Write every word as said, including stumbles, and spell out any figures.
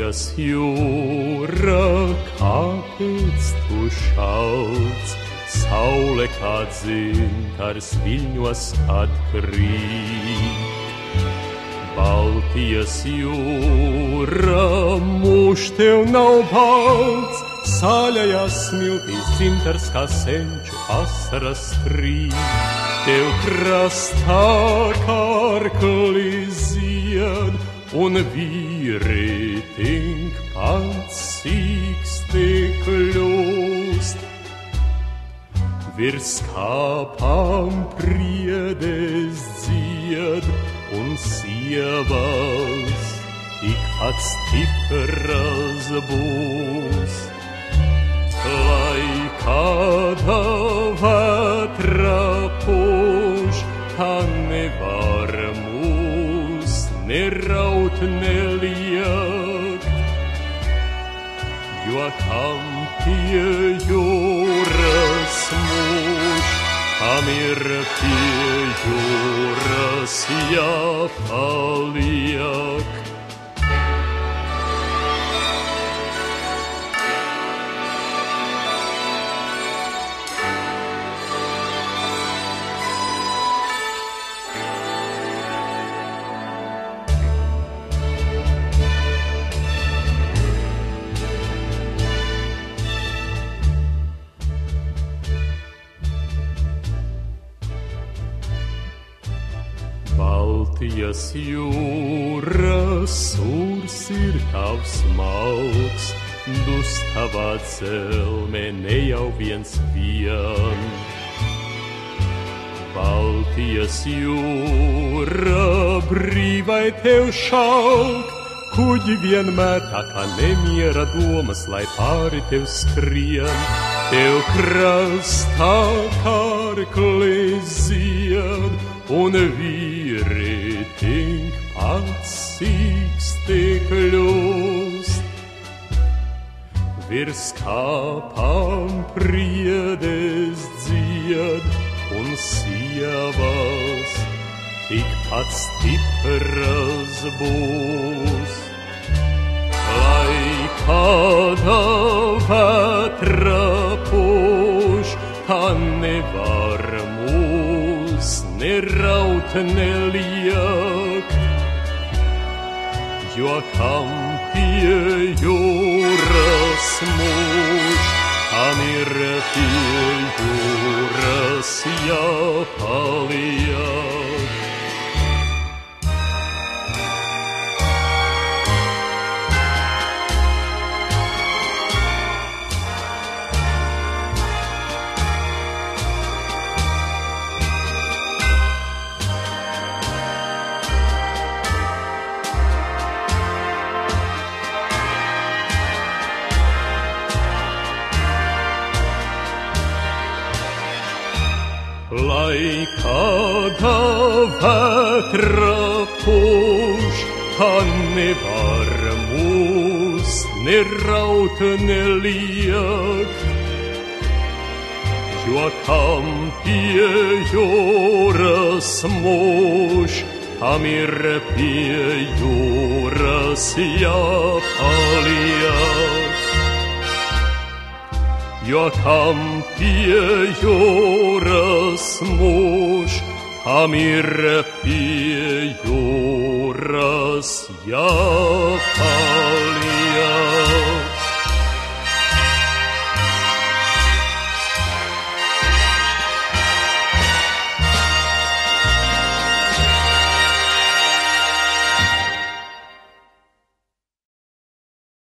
Baltijos jūra, kāpēc tu šauc? Saule kā dzintars viļņos atkrīt. Baltijas jūra, mūž tev nav balts, saļajās smiltīs dzintars kā senču asaras krīt. Tev krastā karkli zied, un vīri tink pats sīksti kļūst. Virs kāpām priedes dzied, un sievas tikpat stipras būs. Lai kāda vētra pūš, tā nevar mūs neraut neliek, jo kam pie jūras mūž, kam ir pie jūras jāpaliek. Baltijas jūra, sūrs ir tavs malks, dus tavā dzelmē ne jau viens vien. Baltijas jūra, brīvai tev šalk, kuģi vienmēr tā kā nemiera domas, lai pāri tev skrien. Tev krastā karkli zied, un vīri tink pats sīksti kļūst. Virs kāpām priedes dzied, un sievas tikpat stipras būs. Lai kāda vētra pūš, tā nevar mūs neraut neliek, jo kam pie jūras mūž, kam ir pie jūras jāpaliek. Lai kāda vētra pūš, tā nevar mūs neraut neliek, jo kam pie jūras mūž, kam ir pie jūras jāpaliek. Jo kam pie jūras mūž, kam ir pie jūras jāpaliek.